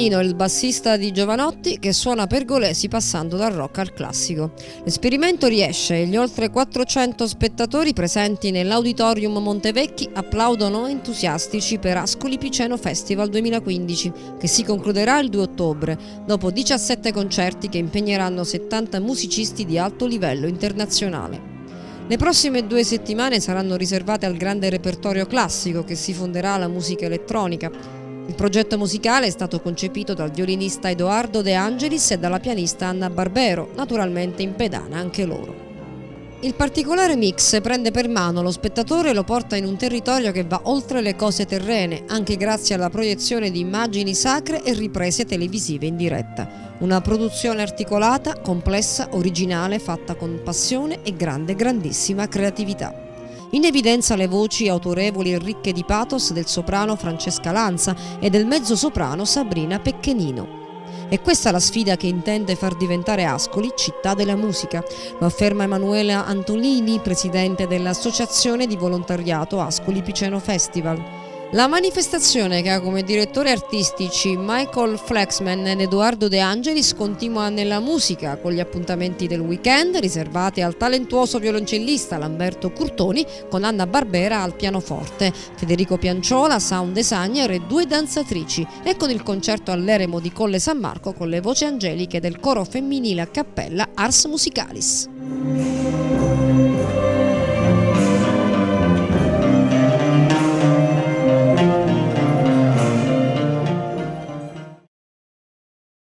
Piccanino è il bassista di Jovanotti che suona pergolesi passando dal rock al classico. L'esperimento riesce e gli oltre 400 spettatori presenti nell'Auditorium Montevecchi applaudono entusiastici per Ascoli Piceno Festival 2015, che si concluderà il 2 ottobre, dopo 17 concerti che impegneranno 70 musicisti di alto livello internazionale. Le prossime 2 settimane saranno riservate al grande repertorio classico che si fonderà alla musica elettronica. Il progetto musicale è stato concepito dal violinista Edoardo De Angelis e dalla pianista Anna Barbero, naturalmente in pedana anche loro. Il particolare mix prende per mano lo spettatore e lo porta in un territorio che va oltre le cose terrene, anche grazie alla proiezione di immagini sacre e riprese televisive in diretta. Una produzione articolata, complessa, originale, fatta con passione e grandissima creatività. In evidenza le voci autorevoli e ricche di pathos del soprano Francesca Lanza e del mezzosoprano Sabrina Pecchenino. È questa la sfida che intende far diventare Ascoli città della musica, lo afferma Emanuela Antolini, presidente dell'Associazione di Volontariato Ascoli Piceno Festival. La manifestazione, che ha come direttori artistici Michael Flexman ed Edoardo De Angelis, continua nella musica con gli appuntamenti del weekend riservati al talentuoso violoncellista Lamberto Curtoni con Anna Barbera al pianoforte, Federico Pianciola, sound designer e 2 danzatrici, e con il concerto all'Eremo di Colle San Marco con le voci angeliche del coro femminile a cappella Ars Musicalis.